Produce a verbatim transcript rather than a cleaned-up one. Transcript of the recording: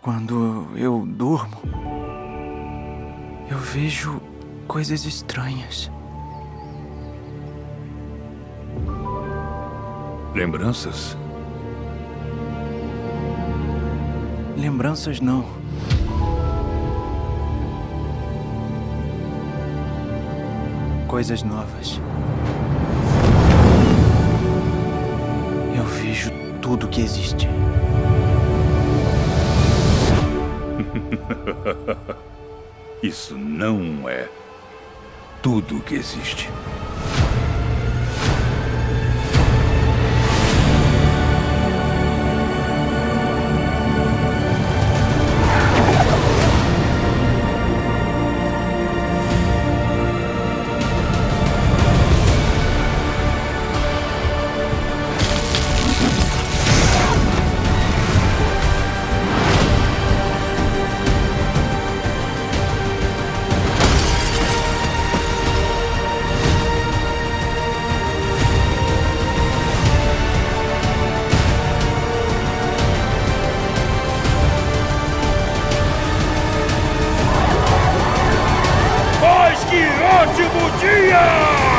Quando eu durmo, eu vejo coisas estranhas. Lembranças? Lembranças não. Coisas novas. Eu vejo tudo que existe. Isso não é tudo que existe. Mas que ótimo dia!